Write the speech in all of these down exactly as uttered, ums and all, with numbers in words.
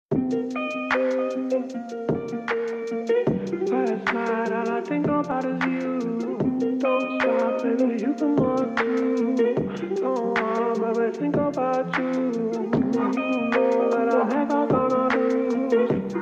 Last night, all I think about is you. Don't stop, baby, you can walk too. Don't want, baby, think about you. You know that I'm never gonna lose.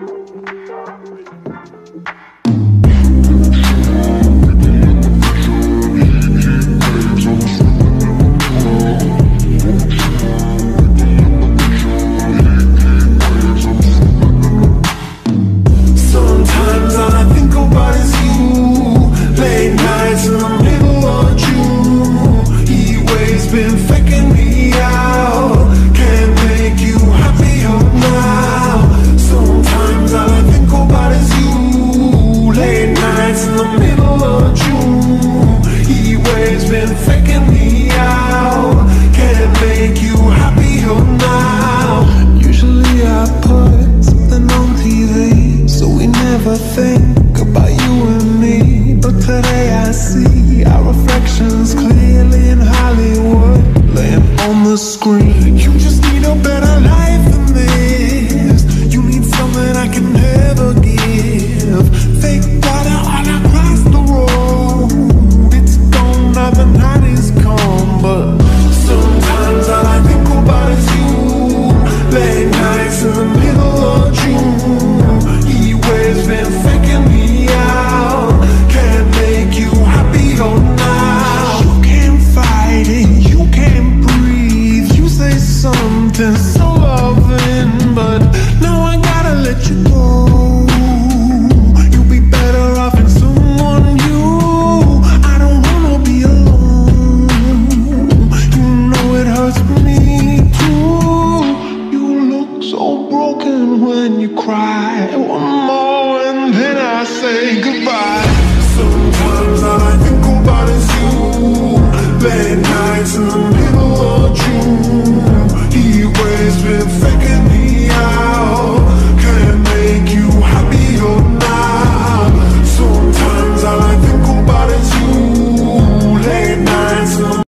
Sometimes all I think about is you. Late nights in the middle of June. He waves been faking me out. Can't make you happier now. Sometimes all I think about is you. Late nights in the middle of June. He waves been faking me out. Can't make you happier now. Usually I put something on T V, so we never think about you and me. But today I see our reflections clearly in Hollywood, laying on the screen. You just need a better life than this. You need something I can never give. Fake water all across the road. It's gone now, the night is come. But sometimes all I think about is you. Late nights in the middle of June. He waves been faking me out. Can't make you happier now. You can't fight it, you can't breathe. You say something so loving, but now I gotta let you go. You'll be better off in someone new. I don't wanna be alone. You know it hurts me too. You look so broken when you cry. One more and then I say goodbye.